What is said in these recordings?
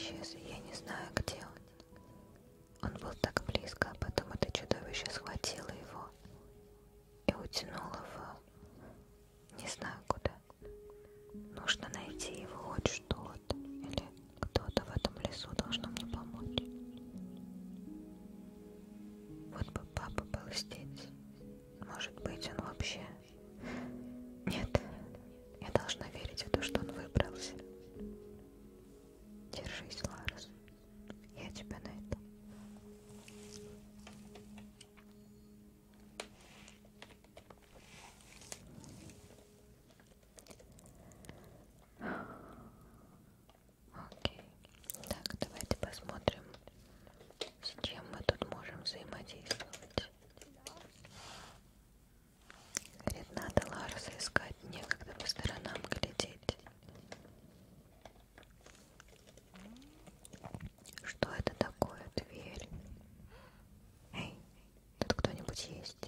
исчез, и я не знаю, где он. Он был так близко, а потом это чудовище схватило его и утянуло в... не знаю куда. Нужно найти его хоть что-то, или кто-то в этом лесу должно мне помочь. Вот бы папа был здесь. Может быть, он вообще... Нет, я должна верить в то, что он выбрался. Держись, Ларус. Я тебя найду. Окей. Так, давайте посмотрим, с чем мы тут можем взаимодействовать. Говорит, надо Ларуса искать, некогда по сторонам глядеть. Что это такое? Дверь. Эй, тут кто-нибудь есть?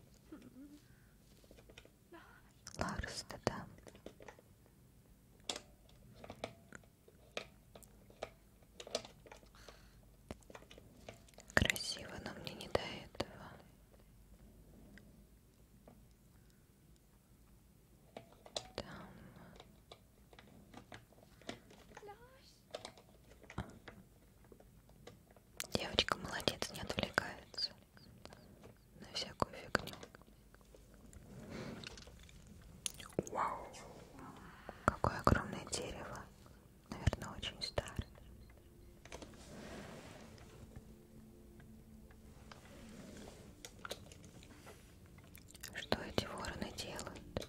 Ларус, ты там? Красиво, но мне не до этого. Там. Девочка молодец, не отвлекается на всякую фигню. Вау! Какое огромное дерево. Наверное, очень старое. Что эти вороны делают?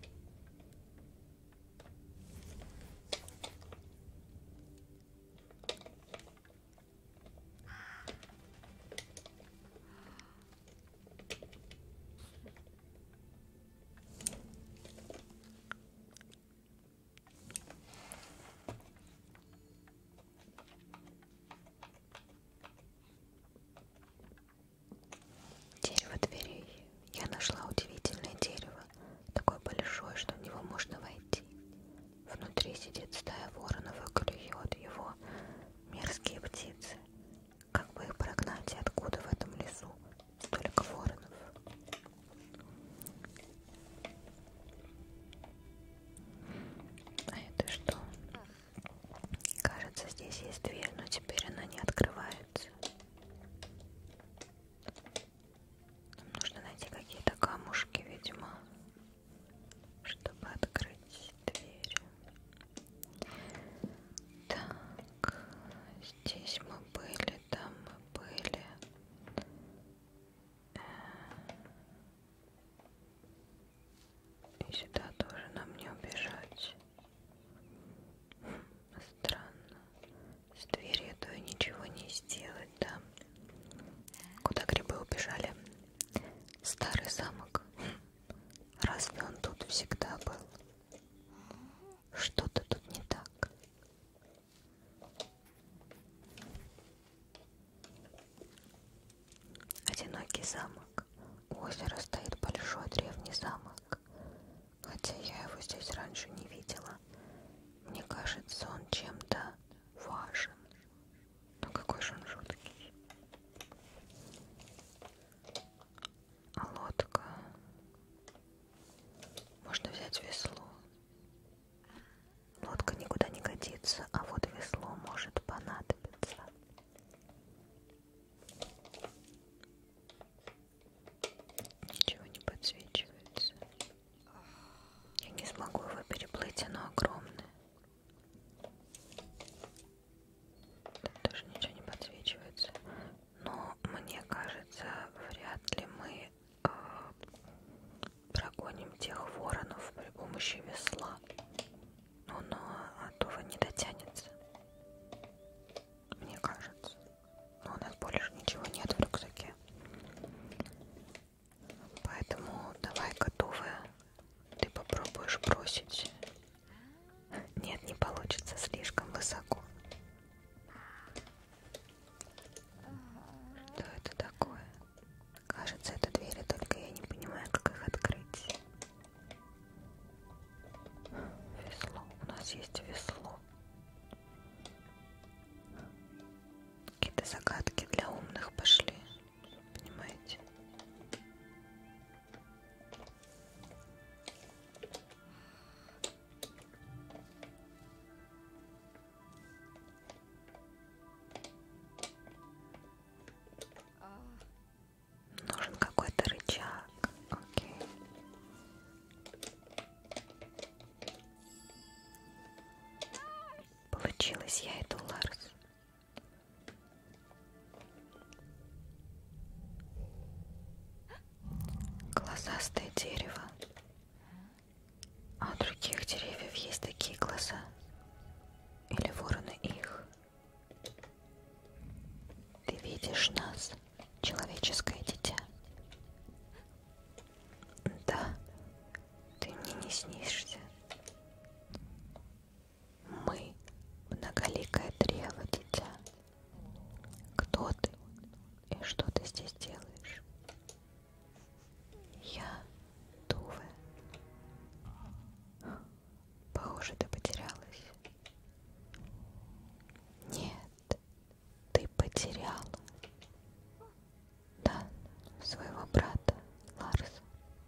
Дерево дверей. Я нашла удивительное дерево. Такое большое, что в него можно войти. Внутри сидит стая воронов и клюет его мерзкие птицы. Как бы их прогнать и откуда в этом лесу столько воронов? А это что? Кажется, здесь есть дверь, но теперь она не открывается. Нам нужно найти какие-то камушки, видимо, чтобы открыть дверь. Так, здесь мы были, там мы были. И сюда тоже нам не убежать. Странно. С дверью то и ничего не сделать, да? Куда грибы убежали? Старый замок. Разве он тут всегда был? Что-то тут не так. Одинокий замок. У озера стоит большой древний замок. Хотя я его здесь раньше не видела. Мне кажется, он чем-то важен. Но какой же он жуткий. А лодка. Можно взять весло. Лодка никуда не годится, а вот весло может понадобиться. Ничего не подсвечивается. Я не смогу его переплыть, оно огромное. Тут тоже ничего не подсвечивается. Но мне кажется, вряд ли мы прогоним тех воронов при помощи весла. Но оттуда не дотянется. Мне кажется. Но у нас больше ничего нет в рюкзаке. Поэтому давай, готовая. Ты попробуешь бросить. Нет, не получится, слишком высоко. Что это такое? Кажется, это двери, только я не понимаю, как их открыть. Весло. У нас есть весло. загадки для умных пошли, понимаете? Нужен какой-то рычаг. Окей. Получилось, я иду, Ларс. Глазастое дерево. А у других деревьев есть такие глаза? Или вороны их? Ты видишь нас, человеческое дитя? Да, ты мне не снишься. Мы многоликое древо, дитя. Кто ты и что ты здесь делаешь? Я Туве. Похоже, ты потерялась. Нет, ты потерял. Да, своего брата Ларса.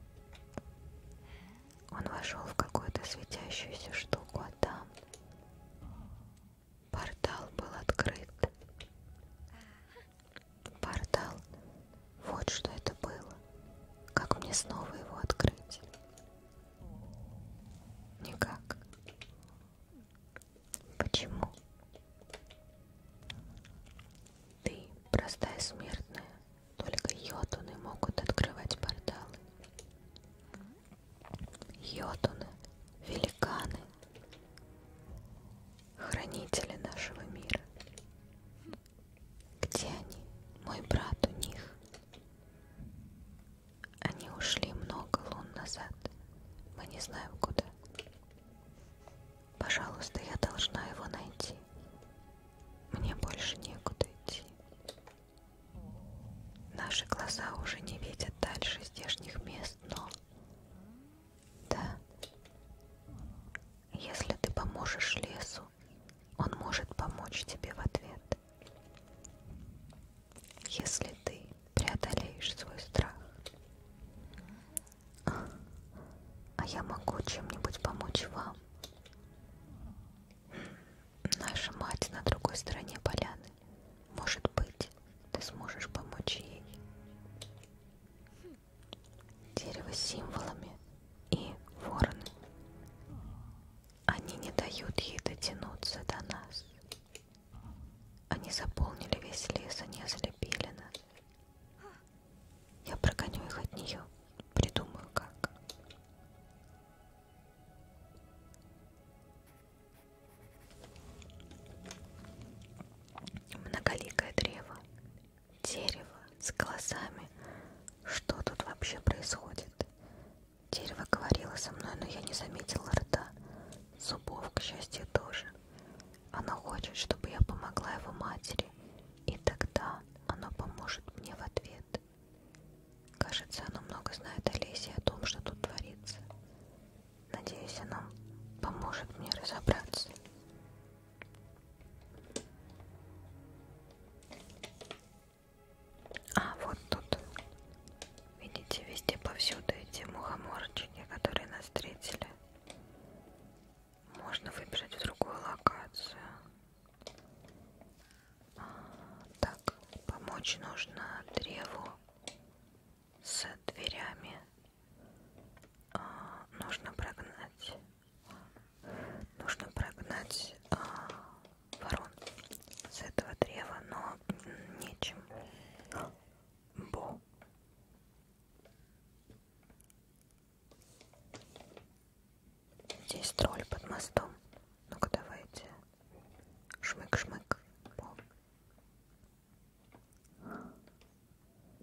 Он вошел в какую-то светящуюся штуку, а там портал был открыт. Портал. Вот что это было. Как мне снова его открыть? Никак. Почему? Ты простая смертная. Только йотуны могут открывать порталы. Йотуны, великаны, хранители нашего мира. Где они? Мой брат у них. Они ушли много лун назад. Мы не знаем куда. Пожалуйста, я должна его найти. Мне больше некуда идти. Наши глаза уже не видят дальше здешних мест, но... Да. Если ты поможешь лесу, он может помочь тебе в ответ. Если ты преодолеешь свой страх. А я могу чем-нибудь помочь вам. Наша мать на другой стороне поляны. Может быть, ты сможешь помочь ей. Дерево с символами и вороны. Они не дают ей дотянуться до нас. Они заполнили весь лес, они ослепили нас. Я прогоню их от нее. Придумаю как. Многоликое древо. Дерево с глазами. Что тут вообще происходит? Дерево говорило со мной, но я не заметила рта. Зубов, к счастью, тоже. Оно хочет, чтобы я помогла его матери. И тогда оно поможет мне в ответ. Кажется, оно много знает о лесе и о том, что тут творится. Надеюсь, оно поможет мне разобраться. А, вот тут. Видите, везде повсюду эти мухоморчики, которые нас встретили. Можно выбрать в другую локацию. Так, помочь нужно древу с дверями. Нужно прогнать ворон с этого древа, но нечем. Бо. Здесь тролль под мостом. Ну-ка давайте. Шмык-шмык. Бо.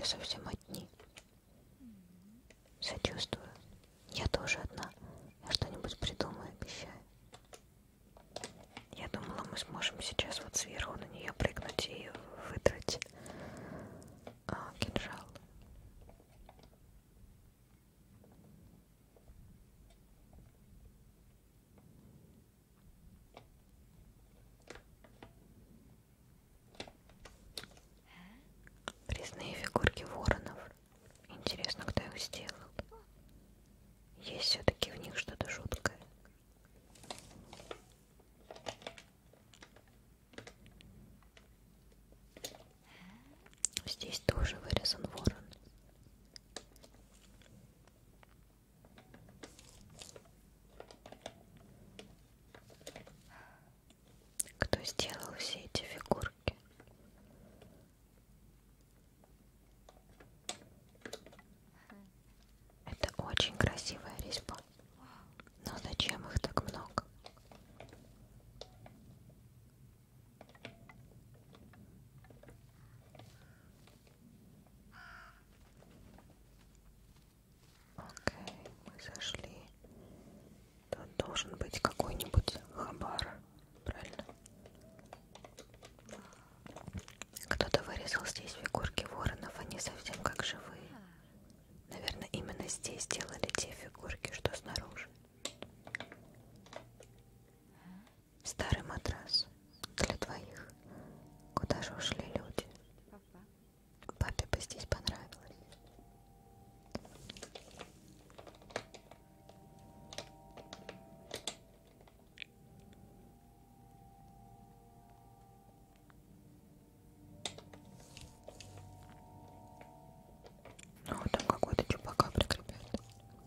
совсем одни. Сочувствую. Я тоже одна. Я что-нибудь придумаю, обещаю. Я думала, мы сможем сейчас вот сверху на нее прыгнуть и выдрать кинжал. Резные фигурки воронов. Интересно, кто их сделал. Есть все-таки в них что-то жуткое. Здесь тоже вырезан ворон. Кто сделал все эти фигурки? Это очень красивая резьба. Но зачем их так много? Окей, мы зашли. Тут должен быть какой-нибудь хабар, правильно? Кто-то вырезал здесь фигурки воронов, они совсем как живые. Наверное, именно здесь делали те фигурки, что снаружи. Старый матрас для двоих. Куда же ушли люди? Папе бы здесь понравилось. О, там какой-то чупакабра, ребят.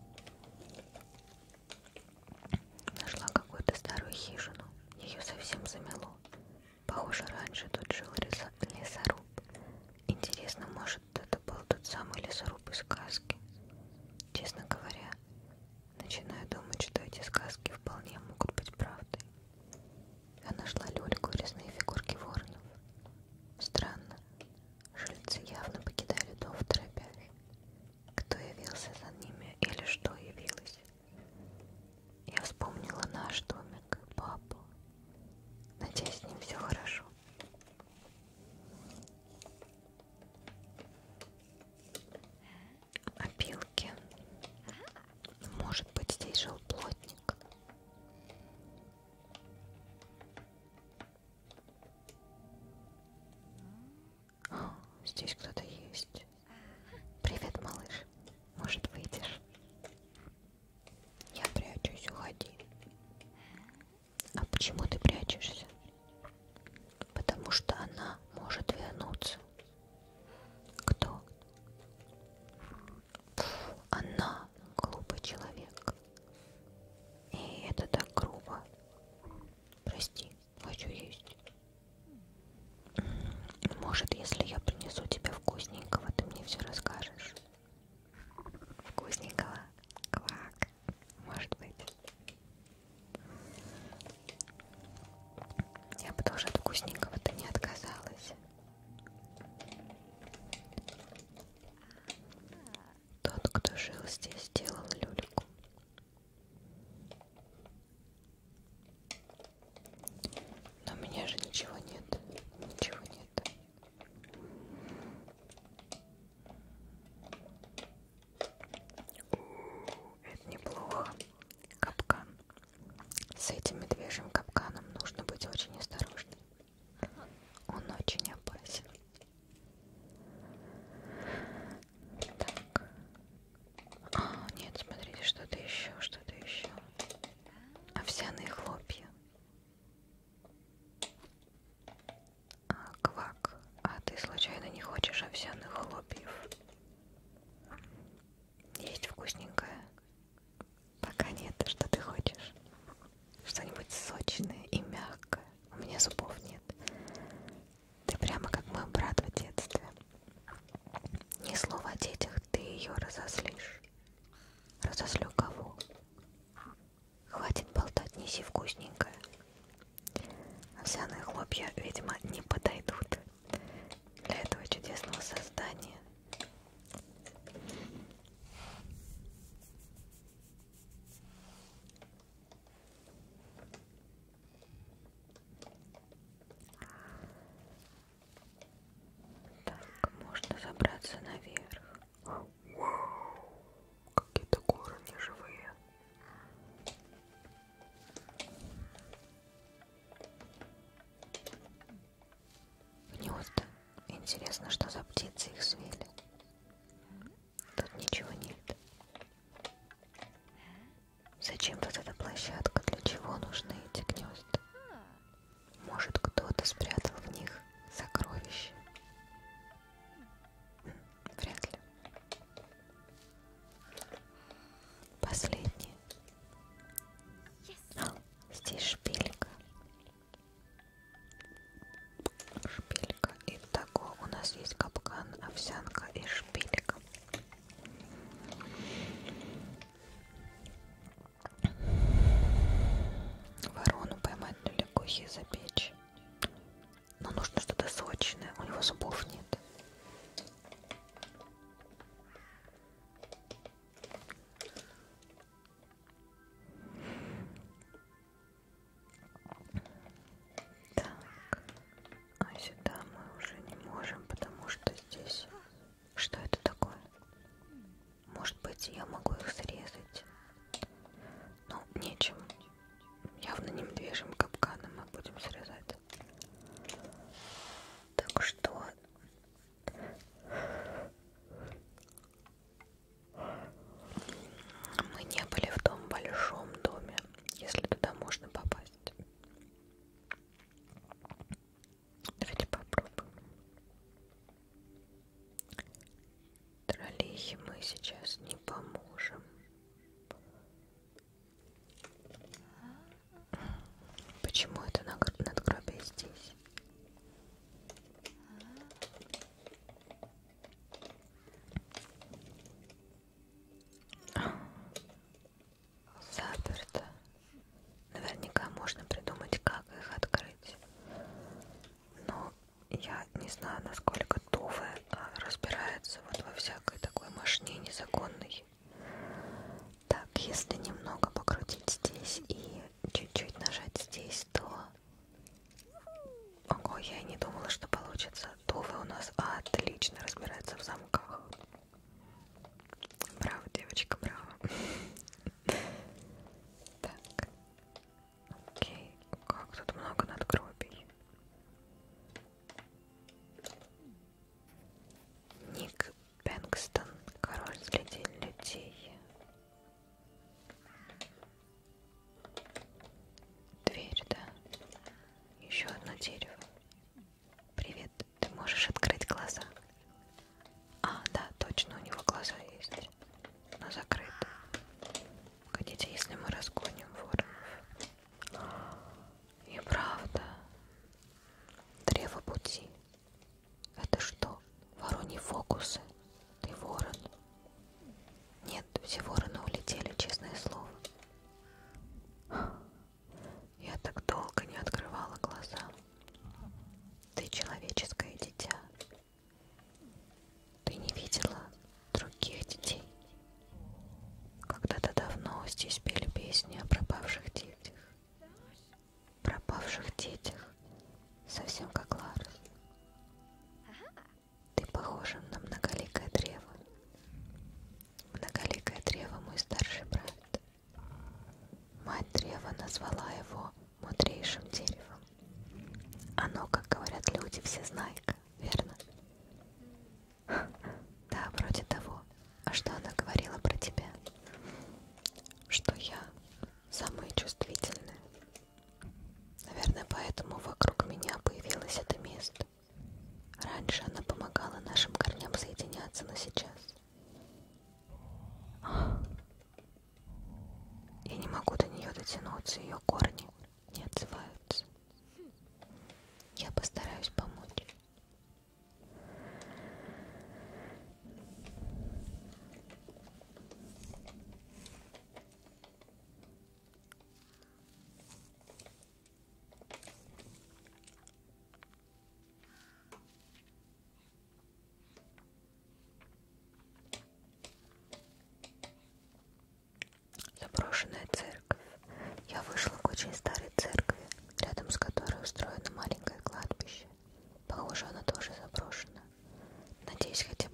Нашла какую-то старую хижину. Ее совсем замело. Похоже, раньше тут жил лесоруб. Интересно, может, это был тот самый лесоруб из сказки? Честно говоря, начинаю думать, что эти сказки вполне могут быть правдой. Я нашла люльку и резные фигурки воронов. Странно. Жильцы явно покидали дом в торопях. Кто явился за ними или что явилось? Я вспомнила наш домик и папу. Надеюсь, с ним все хорошо. Опилки. Может быть, здесь жил плотник. О, здесь кто-то есть. Привет, малыш. Может, выйдешь? Я прячусь, уходи. А почему ты прячешься? Потому что она может вернуться. Кто? Она глупый человек. И это так грубо. Прости, хочу есть. Может, если я принесу тебе вкусненького, ты мне все расскажешь? Вкусненького? Квак. Может быть. Я бы тоже от вкусненького-то не отказалась. Тот, кто жил здесь, сделал люльку. Но у меня же ничего нет. Ничего нет. Это неплохо. Капкан. С этим медвежьим капканом нужно быть очень осторожным. Он очень опасен. Так. Нет, смотрите, что-то еще, что-то еще. Овсяные хлопья. Квак, а ты случайно не хочешь овсяных хлопьев? Есть вкусненькое? Пока нет, что ты хочешь? Что-нибудь сочное и мягкое. У меня зубов нет. Ты прямо как мой брат в детстве. Ни слова о детях, ты ее разозлишь. Разозлю кого? Хватит болтать, неси вкусненькое. Овсяные хлопья, видимо, не подойдут для этого чудесного создания. забраться наверх. Вау, какие-то горы неживые. Гнезда. Интересно, что за птицы их свели. Тут ничего нет. Зачем тут эта площадка? Для чего нужны эти гнезда? Может, кто-то спрятал в них сокровища? Вряд ли. Последнее. Здесь шпилька. Шпилька. Итого у нас есть капкан, овсянка и шпилька. Ворону поймать на лягухе запечь. Но нужно что-то сочное. У него зубов нет. Так. А сюда мы уже не можем, потому что здесь... Что это такое? Может быть, я могу их срезать? Ну, нечем. Явно не медвежьим капканом мы будем срезать. Так что... Мы не были в том большом доме, если туда можно попасть. Давайте попробуем. Троллихе мы сейчас не поможем. Почему это надгробие здесь? Заперто. Наверняка можно придумать, как их открыть. Но я не знаю, насколько Туве разбирается вот во всякой такой мошне незаконной. Так, если немного покрутить здесь и чуть-чуть нажать здесь, то... Ого, я и не думала, что получится. Туве у нас отлично разбирается в замках. Браво, девочка, браво. Так. Окей, как тут много надгробий. Ник Бэнкстон, король среди людей. Дверь, да. Еще одно дерево. Привет, ты можешь открыть глаза? А, да, точно, у него глаза есть, но закрыты. Погодите, если мы разгоним воронов. И правда. Древо пути. Это что? Вороньи фокусы? Ты ворон? Нет, все вороны улетели, честное слово. Я так долго не открывала глаза. Ты человеческое дитя. Ты не видела других детей? Когда-то давно здесь пели песни о пропавших детях. Пропавших детях, совсем как Ларс. Ты похожа на многоликое древо. Многоликое древо мой старший брат. Мать древа назвала его мудрейшим деревом. Оно, как говорят люди, всезнайка, верно? Да, вроде того. А что она говорила про тебя? Что я самая чувствительная. Наверное, поэтому вокруг меня появилось это место. Раньше она помогала нашим корням соединяться, но сейчас... Я не могу до нее дотянуться, ее корни не отзываются. Я постараюсь помочь. Заброшенная церковь. Я вышла к очень старой церкви, рядом с которой устроено маленькое кладбище. Похоже, она тоже заброшена. Надеюсь, хотя бы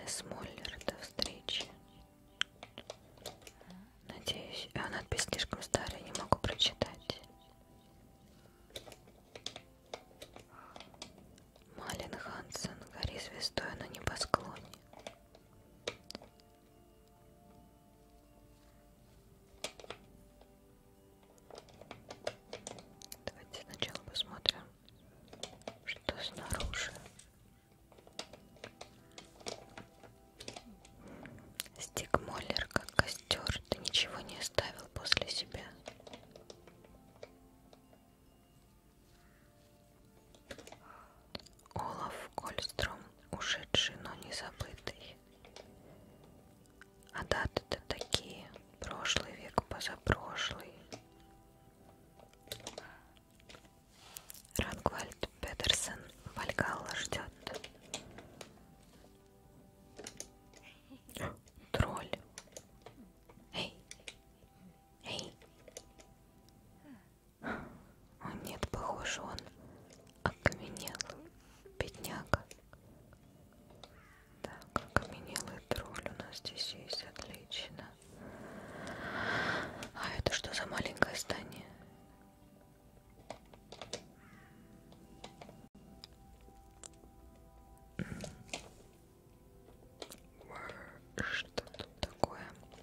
Миссис Моллер, до встречи. Надеюсь, надпись слишком старая, не могу прочитать. Малин Хансен, гори звездой на небосклоне. Давайте сначала посмотрим, что снаружи. Стик Моллер, как костер, ты ничего не оставил после себя. Олаф Кольстром, ушедший, но не забытый. А даты-то такие: прошлый век, позапрошлый. Рангвальд Петерсен, Вальгалла ждет. Тролль. Эй, эй. О нет, похоже, он окаменел. Бедняга. Так, окаменелый тролль у нас здесь есть, отлично. А это что за маленькое здание? Что тут такое?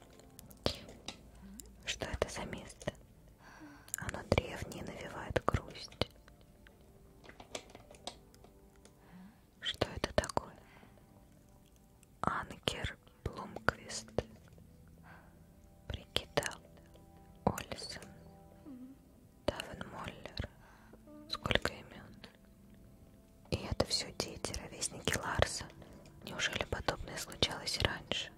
Что это за место? Оно древнее, навевает грусть. Что это такое? Анкер Блумквист, Бригитта Ольсен, Давен Моллер. Сколько имен? И это все дети, ровесники Ларса. Неужели подобное случалось раньше?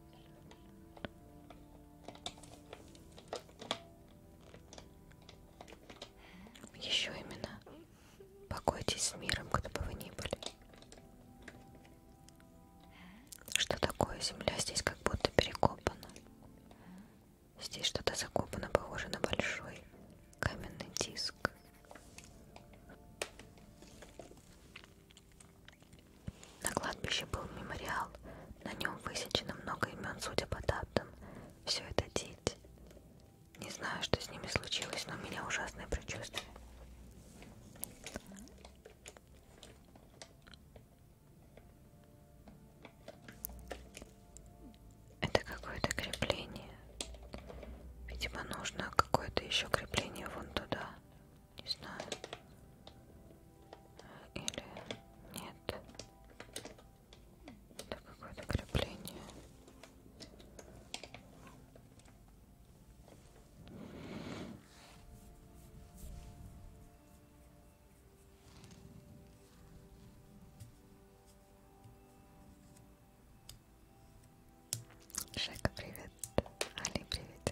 Еще имена. Покойтесь с миром, кто бы вы ни были. Что такое? Земля здесь как будто перекопана. Здесь что-то закопано, похоже на большой каменный диск. На кладбище был мемориал. На нем высечено много имен, судя по датам. Все это дети. Не знаю, что с ними случилось, но у меня ужасное предчувствие. Это какое-то крепление. Видимо, нужно какое-то еще крепление вон туда. Не знаю. Или нет. Это какое-то крепление. Шайка, привет. Али, приветик.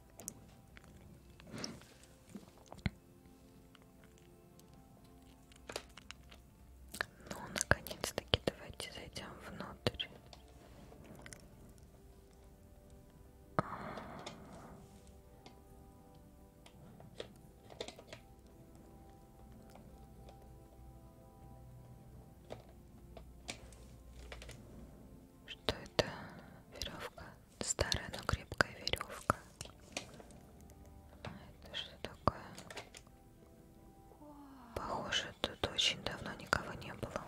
Ну, наконец-таки, давайте зайдем внутрь. Что это? Веревка. Старая, но крепкая веревка. А это что такое? Похоже, тут очень давно никого не было.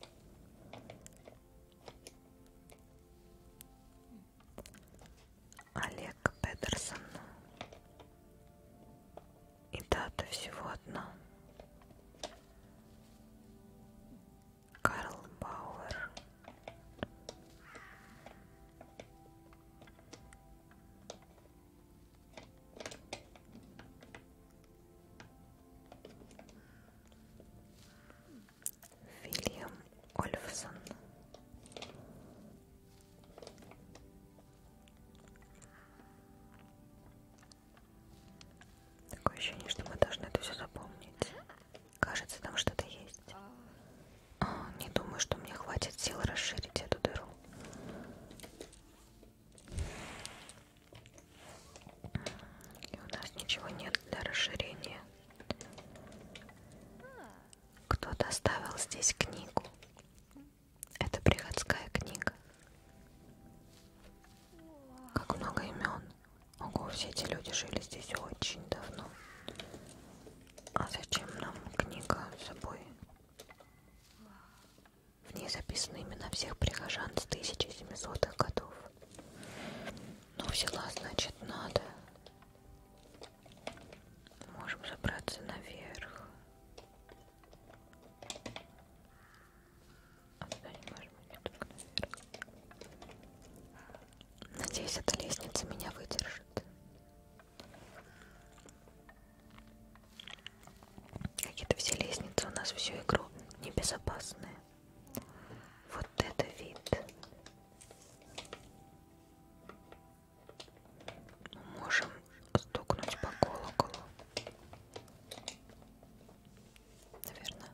Олег Петерсон. И дата всего одна. Карл Бауэр. Вильям Ольфсон. Такое ощущение, что мы должны это все запомнить. Кажется, там что-то есть. Не думаю, что мне хватит сил расширить эту дыру. И у нас ничего нет для расширения. Кто-то оставил здесь книгу. Это приходская книга. А зачем нам книга с собой? В ней записаны имена всех прихожан с 1700-х годов. Ну, взяла, значит, надо. Можем забраться наверх. А туда не можем идти, только наверх. Надеюсь, эта лестница меня выдержит. Какие-то все лестницы у нас всю игру небезопасные. Вот это вид. Мы можем стукнуть по колоколу. Наверное.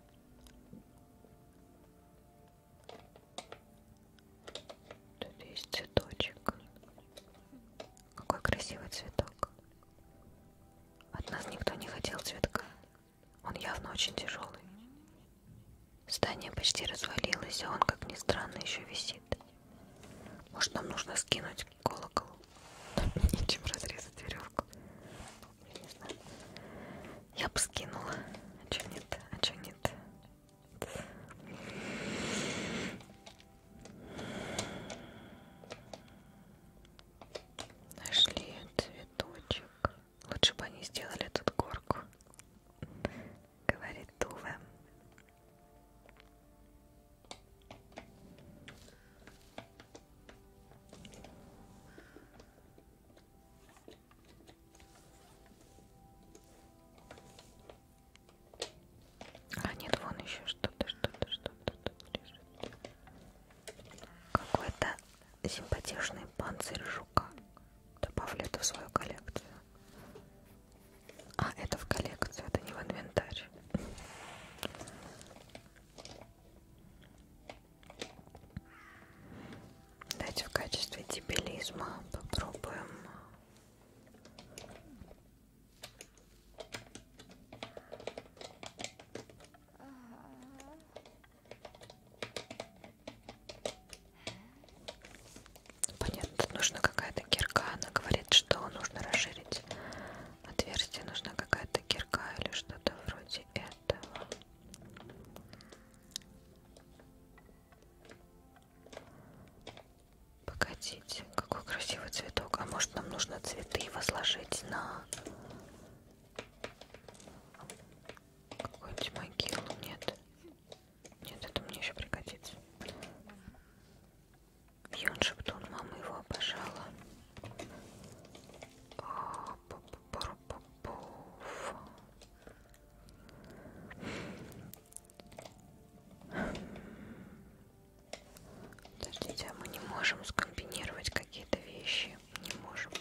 Тут есть цветочек. Какой красивый цветок. От нас никто не хотел цветка. Он явно очень тяжелый. Здание почти развалилось, а он, как ни странно, еще висит. Может, нам нужно скинуть колокол? Нечем разрезать веревку. Я не знаю. Я бы скинула. А чё нет? А чё нет? Нашли цветочек. Лучше бы они сделали тут горку. Говорит Туве. А нет, вон еще что-то тут лежит. Какой-то симпатичный панцирь жука. Добавлю это в свою коллекцию. А, это в коллекцию, это не в инвентарь. Давайте в качестве дебилизма попробуем. Понятно, тут нужна какая-то кирка. Она говорит, что нужно расширить отверстие. Нужна какая-то кирка или что-то вроде этого. Погодите, какой красивый цветок. А может, нам нужно цветы возложить на какую-нибудь могилу? Нет. Нет, это мне еще пригодится. Юн Шептун, мама его обожала. Подождите, а мы не можем скомбинировать какие-то вещи? Не можем.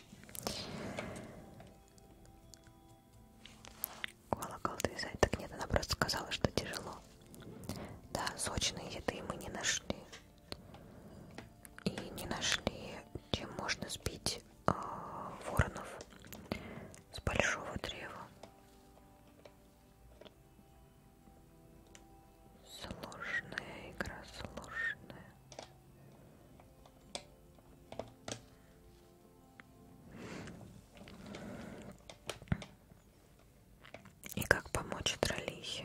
Колокол отвязать. Так нет, она просто сказала, что тяжело. Да, сочной еды мы не нашли. И не нашли, чем можно сбить воронов с большого древа. Сложная игра, сложная. И как помочь Тролихе?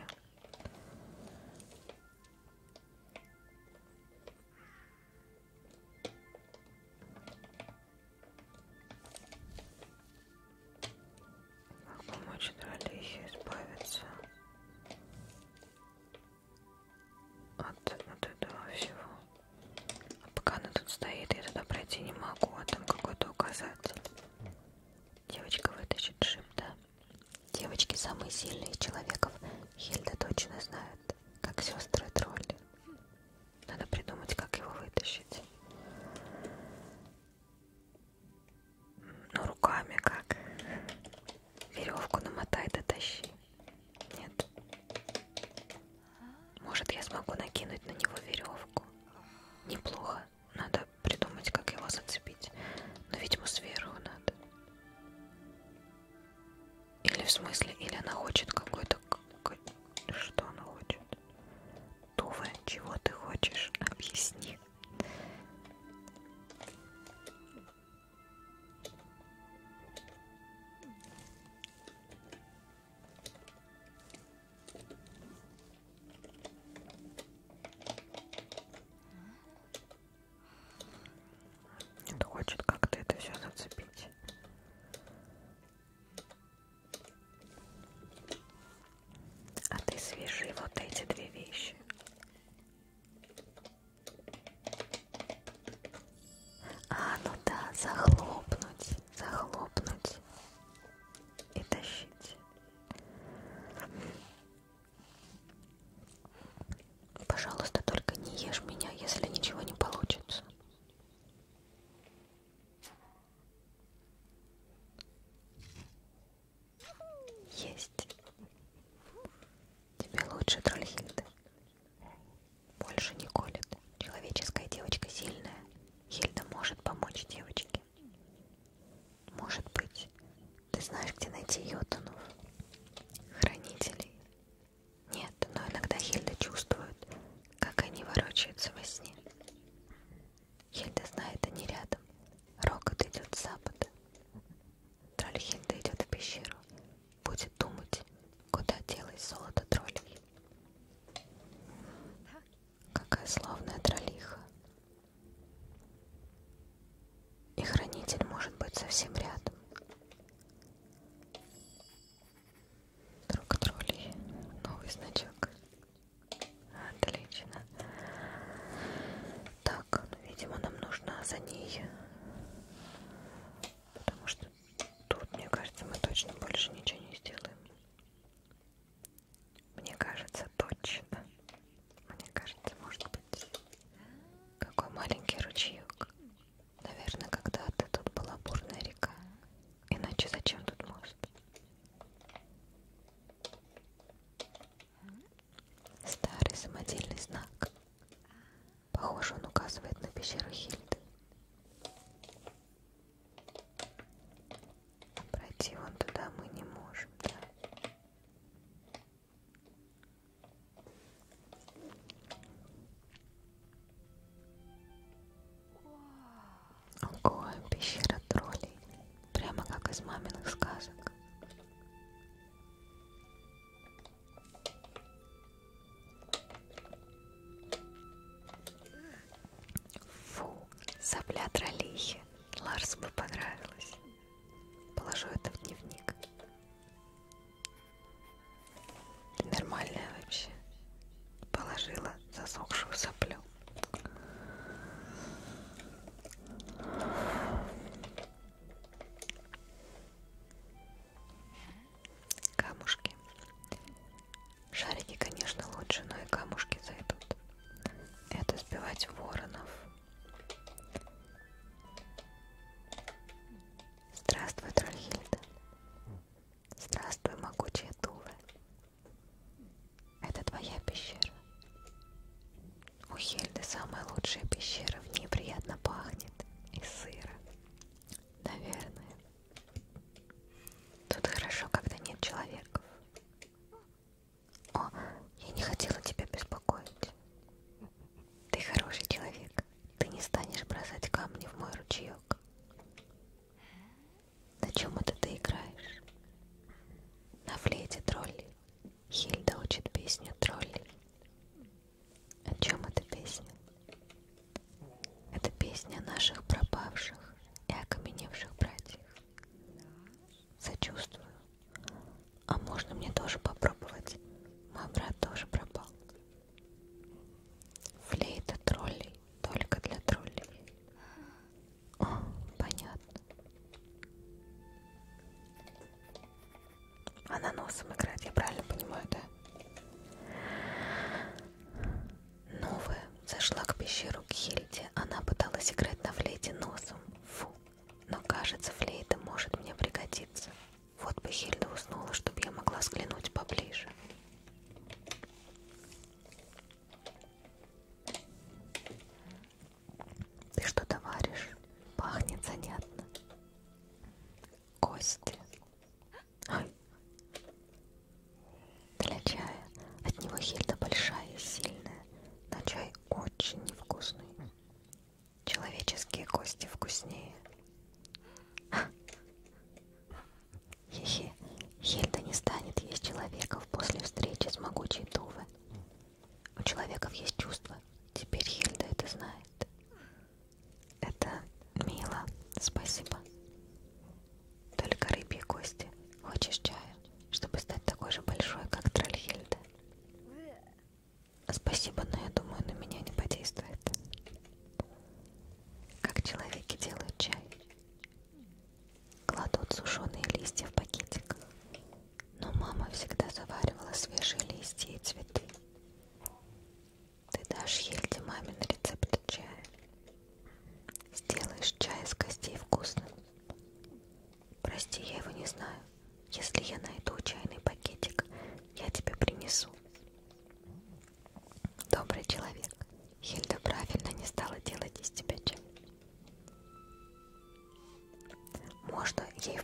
Как помочь Тролихе избавиться от этого всего? А пока она тут стоит, я туда пройти не могу, а там какой-то указатель. Девочка вытащит шип, да? Девочки самые сильные из человеков. Хильда точно знает, как сестры тролли. Надо придумать, как его вытащить. Ну, руками как? Веревку намотай, дотащи. Нет. Может, я смогу накинуть на него веревку? Неплохо. Надо придумать, как его зацепить. Но, видимо, сверху надо. Или в смысле, или она хочет какой-то... Что она хочет? Туве, чего ты хочешь? Объясни. вот эти две вещи. А, ну да, захлопнуть и тащить. Пожалуйста, только не ешь меня, если ничего не получится. Есть. Тебе лучше, Трольхильда. Больше не колет. Человеческая девочка сильная. Хильда может помочь девочке. Может быть, ты знаешь, где найти йотунов? Хранителей? Нет, но иногда Хильда чувствует, как они ворочаются во сне. Хильда знает, они рядом. Рокот идет с запада. Трольхильда идет в пещеру. Будет думать, куда делось золото троллей. Какая славная троллиха. И хранитель может быть совсем рядом. Друг троллей. Новый значок. Отлично. Так, ну, видимо, нам нужно за ней. Потому что тут, мне кажется, мы точно больше ничего не сделаем. Мне кажется, точно. Мне кажется, может быть, какой маленький ручеек. Наверное, когда-то тут была бурная река. Иначе зачем тут мост? Старый самодельный знак. Похоже, он указывает на пещеру Хильды. Пройти вон туда мы не можем, да? Ого, пещера троллей. Прямо как из маминых сказок. Фу, сопля троллихи. Ларсу бы понравилось. Положу это в дневник. Ты нормальная вообще. Положила засохшую соплю. Камушки. Шарики, конечно, лучше, но и камушки зайдут. Это сбивать воронов. Здравствуй, Трольхильда. Здравствуй, могучая Туве. Это твоя пещера. У Хильды самая лучшая пещера, в ней приятно пахнет и сыро. Наверное. Тут хорошо, когда нет человеков. О, я не хотела тебя беспокоить. Ты хороший человек. Ты не станешь бросать камни в мой ручеек. На чем это ты играешь? На флейте троллей. Хильда учит песню троллей. О чем эта песня? Это песня о наших пропавших и окаменевших братьях. Сочувствую. А можно мне тоже попробовать? Мой брат тоже пропал. Флейта троллей только для троллей. О, понятно. Она носом играет, я правильно понимаю, да? Новая зашла к пещеру к Хильде. Она пыталась играть на флейте носом. Фу. Но кажется, флейта может мне пригодиться. Вот бы Хильда уснула, чтобы я могла взглянуть поближе. Ты что-то варишь? Пахнет занятно. Кости. Ой. Для чая. От него Хильда большая и сильная, но чай очень невкусный. Человеческие кости вкуснее. Хе-хе, Хильда не станет есть человеков после встречи с могучей Туве. У человеков есть чувства. Теперь Хильда это знает. Это мило. Спасибо. Только рыбьи кости. Хочешь чая, чтобы стать такой же большой, как Трольхильда?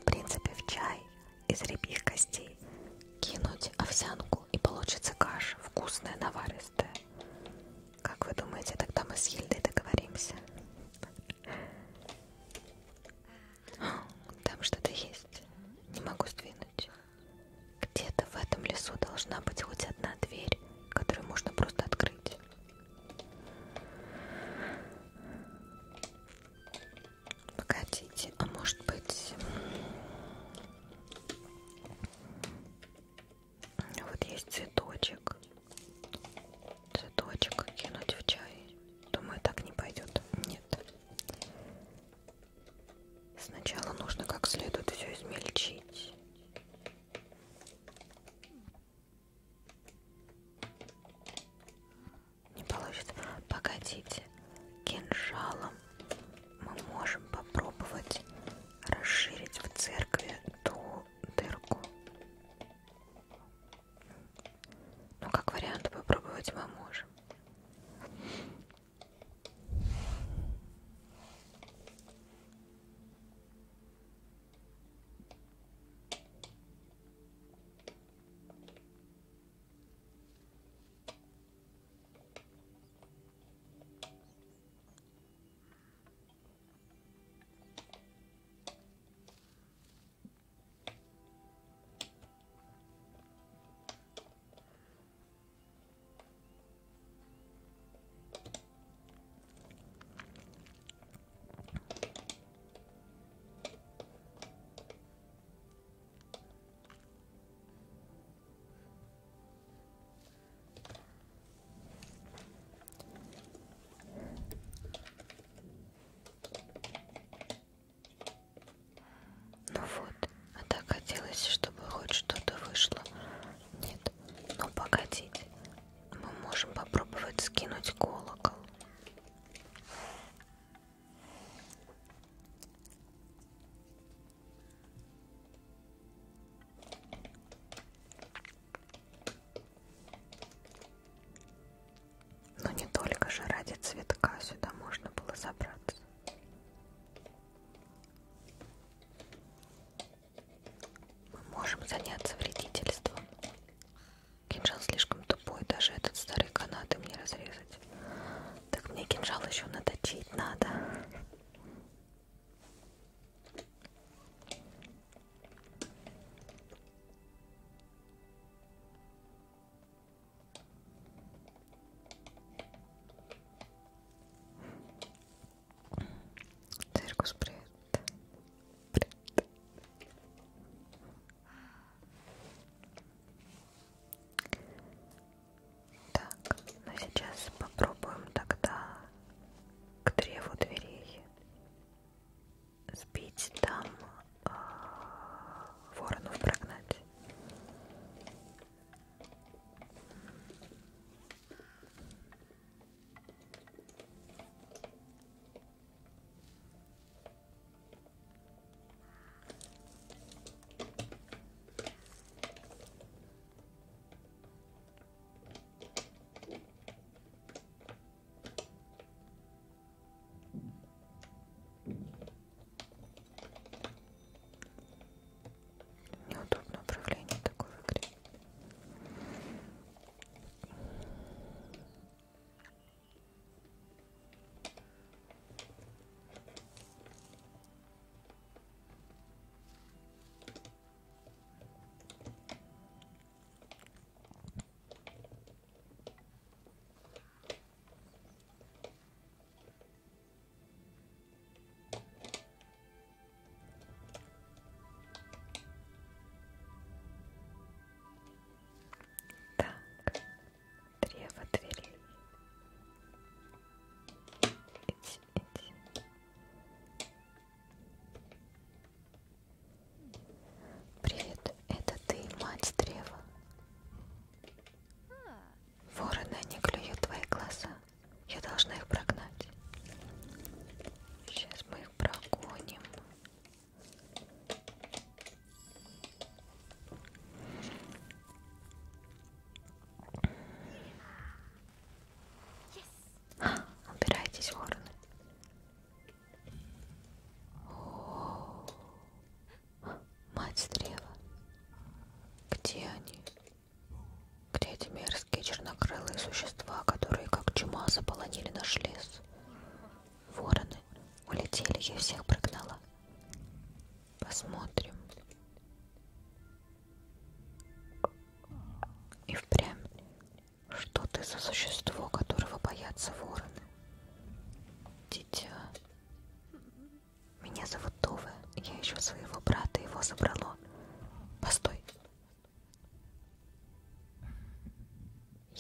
в принципе, в чай из рыбьих костей кинуть овсянку, и получится каша, вкусная, наваристая. Как вы думаете, тогда мы с Хильдой договоримся? Там что-то есть. Не могу сдвинуть. Где-то в этом лесу должна быть хоть одна дверь, которую можно просто открыть. Погодите, а может быть... Вот есть цветочек. Цветочек кинуть в чай. Думаю, так не пойдет. Нет. Сначала нужно как следует все измельчить. Не получится. Погодите. Кинжалом мы можем попробовать расширить в церкви ту дырку. Ну, как вариант, попробовать мы можем. Ну вот, а так хотелось, чтобы хоть что-то вышло. Нет, ну погодите, мы можем попробовать скинуть колокол. Но не только же ради цветка сюда можно было забраться. Мы можем заняться вредительством. Кинжал слишком тупой, даже этот старый канат им не разрезать. Так мне кинжал еще наточить надо. Циркус, привет. Привет. Так, ну сейчас попробуем тогда к древу дверей сбить там воронов прогнать.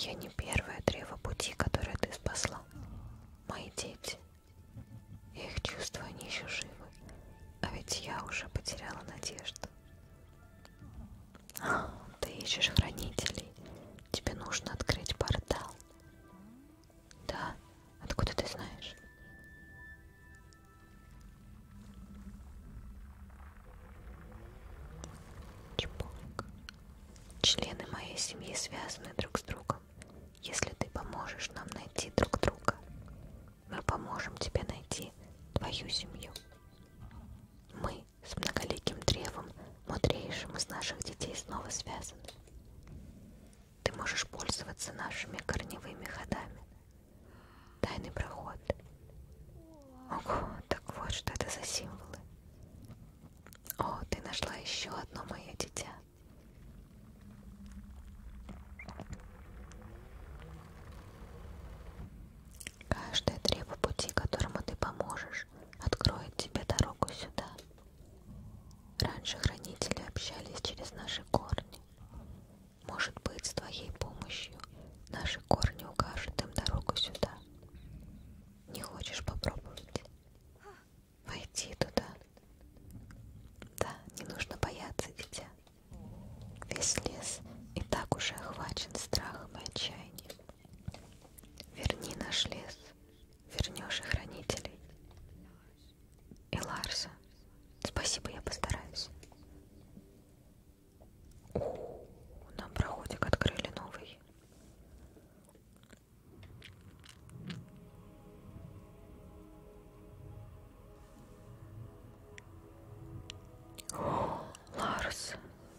Я не первое древо пути, которое ты спасла. Мои дети. Я их чувствую, они еще живы. А ведь я уже потеряла надежду. Ты ищешь хранителей. Тебе нужно открыть портал. Да? Откуда ты знаешь? Чпок. Члены моей семьи связаны друг с другом. Если ты поможешь нам найти друг друга, мы поможем тебе найти твою семью. Мы с многоликим древом, мудрейшим из наших детей, снова связаны. Ты можешь пользоваться нашими корневыми ходами. Тайный проход. Ого, так вот что это за символы. О, ты нашла еще одно мое дитя. Каждое древо пути, которому ты поможешь, откроет тебе дорогу сюда. Раньше хранители общались через наши корни. Может быть, с твоей помощью наши корни укажут им дорогу сюда. Не хочешь попробовать? Войти туда? Да, не нужно бояться, дитя. Весь лес и так уже охвачен страхом и отчаянием. Верни наш лес, вернешь и хранителей. И Ларса. Спасибо, я постараюсь. Нам проходик открыли новый. О, Ларс.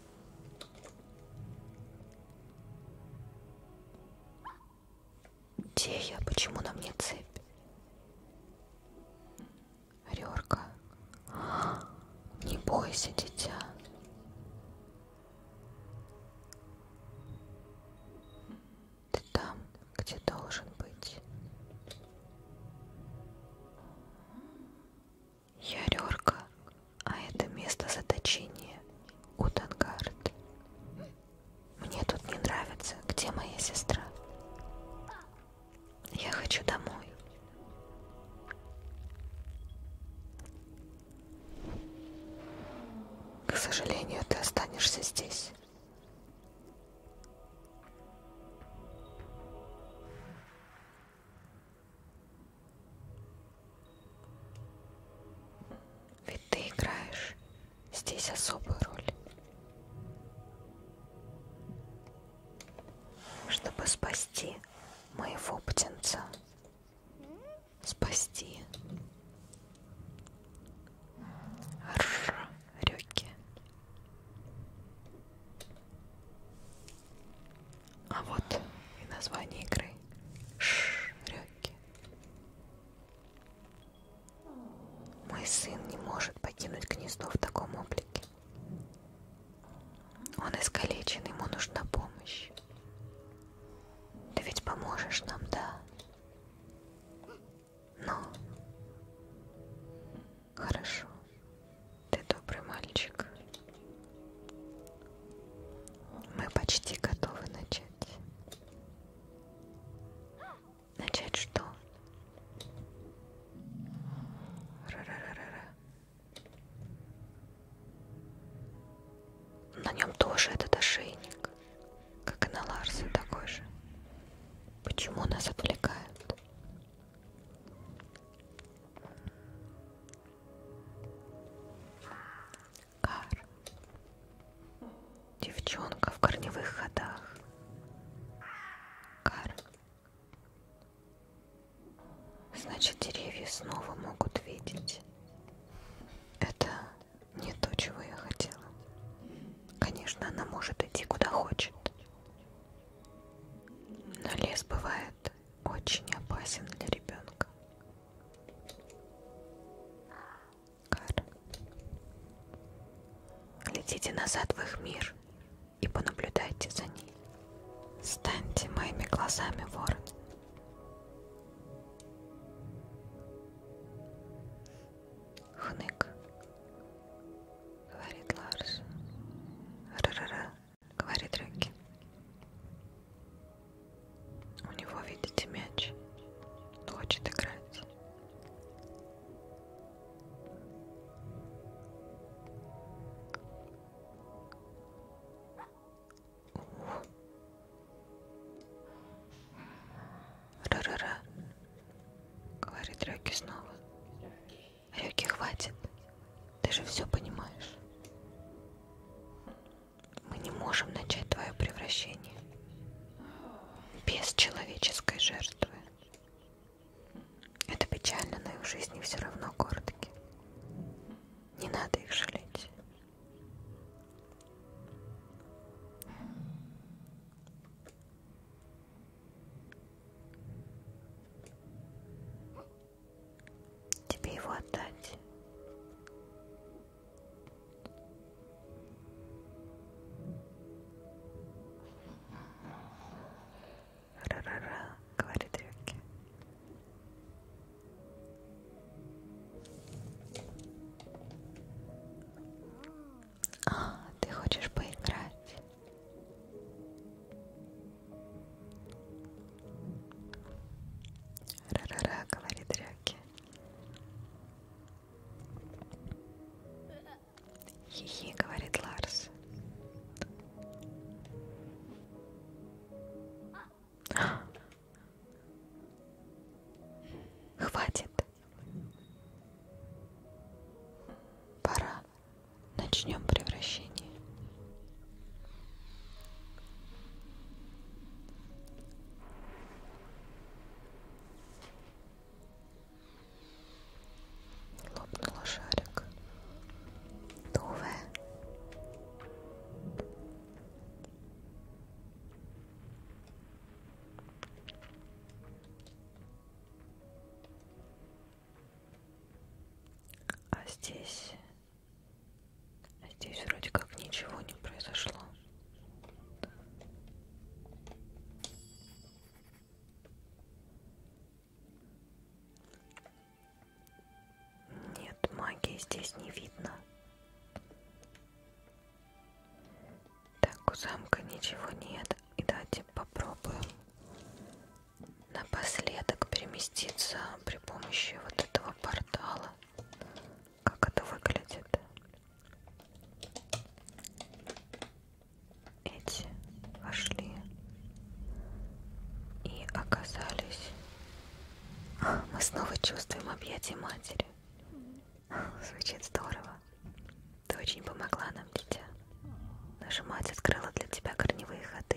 Где я? Почему на мне цепь? Рёрка. Не бойся, дитя. Ты там, где должен быть. Я Рёрка, а это место заточения Утангард. Мне тут не нравится. Где моя сестра? Я хочу домой. К сожалению, ты останешься здесь. Ведь ты играешь здесь особую роль. Чтобы спасти моего птенца. Спасти. Рёки. А вот и название игры. Рёки. Мой сын не может покинуть гнездо в таком облике. Он искалечен, ему нужна помощь. Ты ведь поможешь нам, да? Ну, хорошо. Ты добрый мальчик. Мы почти готовы начать. Начать что? Ра-ра-ра-ра-ра. На нем тоже этот ошейник, как и на Ларсе такой же. Почему нас отвлекают? Кар. Девчонка в корневых ходах. Кар. Значит, деревья снова могут видеть. Это не то, чего я хотела. Конечно, она может идти куда хочет. Но лес бывает очень опасен для ребенка. Кар. Летите назад в их мир и понаблюдайте за ней. Станьте моими глазами, ворон. Хнык, говорит Ларс. Ра-ра-ра, говорит Рёки. без человеческой жертвы. Это печально, но их жизни все равно короткие. Не надо их жалеть. Тебе его отдать. Ра-ра-ра, говорит Рюки. А, ты хочешь поиграть? Ра-ра-ра, говорит Рюки. Хи-хи, говорит Ларс. Хватит. Пора. Начнем превращение. Лопнула шарик. Туве. А здесь вроде как ничего не произошло. Нет, магии здесь не видно. Так, у замка ничего нет. И давайте попробуем напоследок переместиться при помощи вот этого портала. Как это выглядит? Эти вошли и оказались. Мы снова чувствуем объятия матери. Звучит здорово. Ты очень помогла нам, дитя. Наша мать открыла для тебя корневые ходы.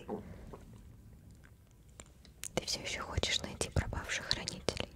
Ты все еще хочешь найти пропавших хранителей?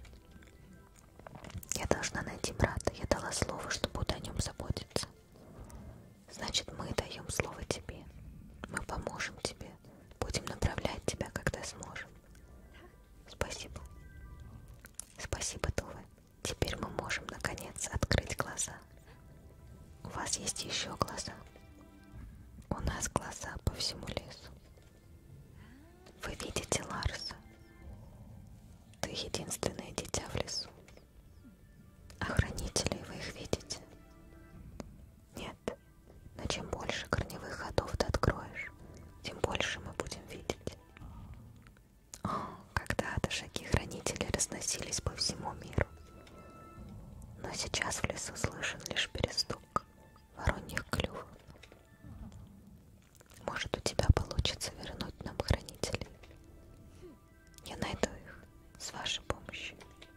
Я должна найти брата. Я дала слово, что буду о нем заботиться. Значит, мы даем слово тебе. Мы поможем тебе. Будем направлять тебя, когда сможем. Спасибо. Спасибо, Туве. Теперь мы можем, наконец, открыть глаза. У вас есть еще глаза? У нас глаза по всему лесу. Вы видите Ларса? Ты единственное дитя в лесу. А хранителей вы их видите? Нет. Но чем больше корневых ходов ты откроешь, тем больше мы будем видеть. О, когда-то шаги хранителей разносились по всему миру. Но сейчас в лесу слышен лишь перестук вороньих клювов. Может, у тебя получится вернуть нам хранителей? Я найду их с вашей помощью.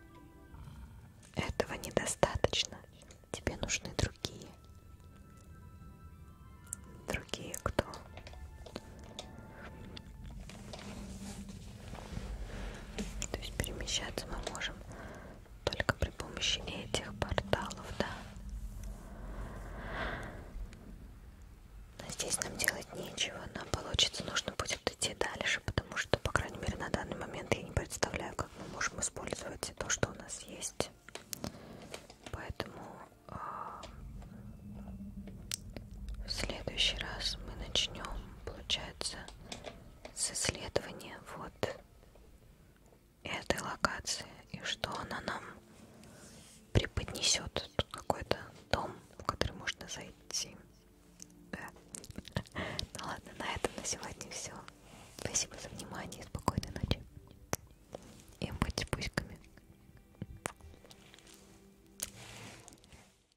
Этого недостаточно. Тебе нужны другие. Другие кто? То есть перемещаться мы можем только при помощи этих порталов, да? Но здесь нам делать нечего. Нам получится, нужно будет идти дальше, потому что, по крайней мере, на данный момент я не представляю, как мы можем использовать то, что у нас есть. Поэтому в следующий раз мы начнем, получается, с исследования вот